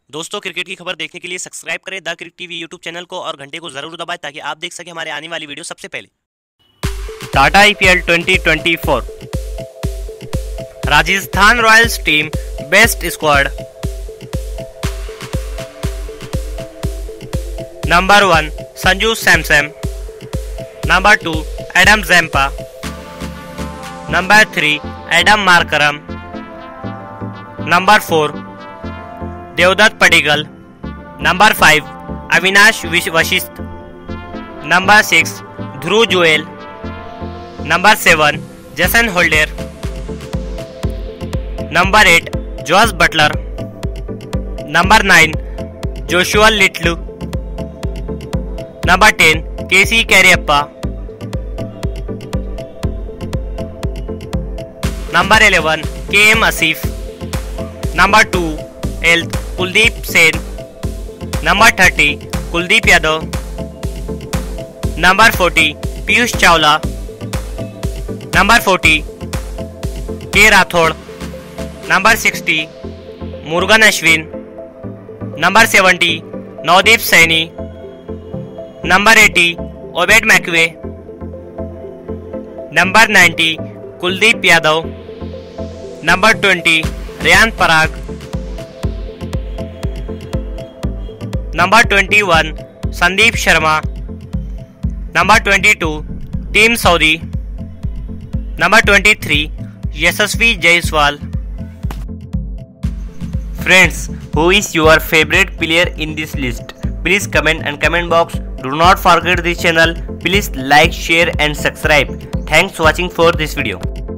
दोस्तों, क्रिकेट की खबर देखने के लिए सब्सक्राइब करें the cric TV YouTube channel को और घंटे को जरूर दबाएं ताकि आप देख सकें हमारे आने वाली वीडियो सबसे पहले। Tata IPL 2024 Rajasthan Royals team best squad. Number 1 Sanju Samson, number 2 Adam Zampa, number 3 Adam Markram, number 4 Devdutt Padikkal, number 5 Avinash Vashisht, number 6 Dhruv Jurel, number 7 Jason Holder, number 8 Jos Buttler, number 9 Joshua Little, number 10 KC Cariappa, number 11 KM Asif, number 2 Kuldeep Sen, number 30 Kuldeep Yadav, number 40 Piyush Chawla, number 40 के Rathore, number 60 Murugan Ashwin, number 70 Navdeep Saini, number 80 Obed McCoy, number 90 Kuldeep Yadav, number 20 Riyan Parag, number 21 Sandeep Sharma, number 22 Tim Southee, number 23 Yashasvi Jaiswal. Friends, who is your favorite player in this list? Please comment and comment box. Do not forget this channel. Please like, share and subscribe. Thanks for watching for this video.